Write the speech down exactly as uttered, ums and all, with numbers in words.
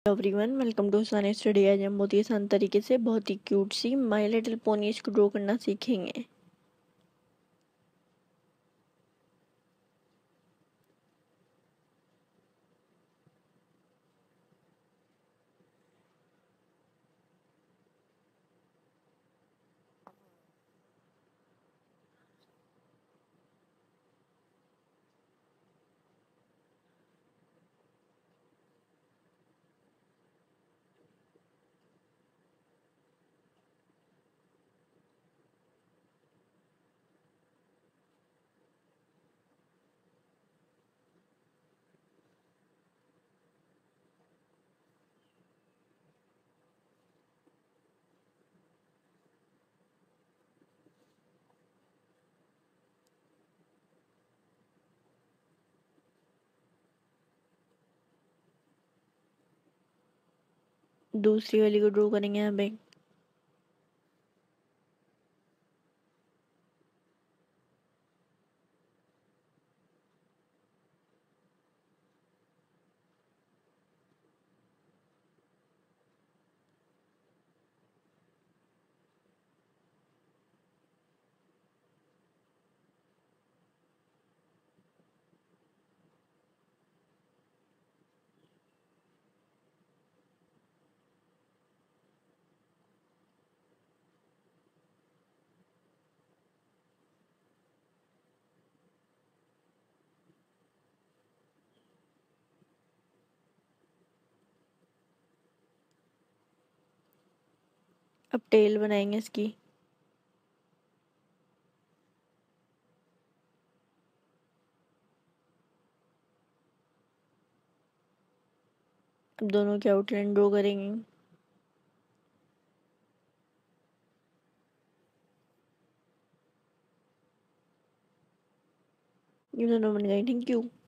Everyone, welcome to sun study. आज हम बहुत ही आसान तरीके से बहुत ही क्यूट सी माई लिटिल पोनीज को ड्रॉ करना सीखेंगे। दूसरी वाली को ड्रॉ करेंगे यहाँ पे। अब टेल बनाएंगे इसकी। अब दोनों की आउटलाइन ड्रॉ करेंगे। ये दोनों बन गए। Thank you.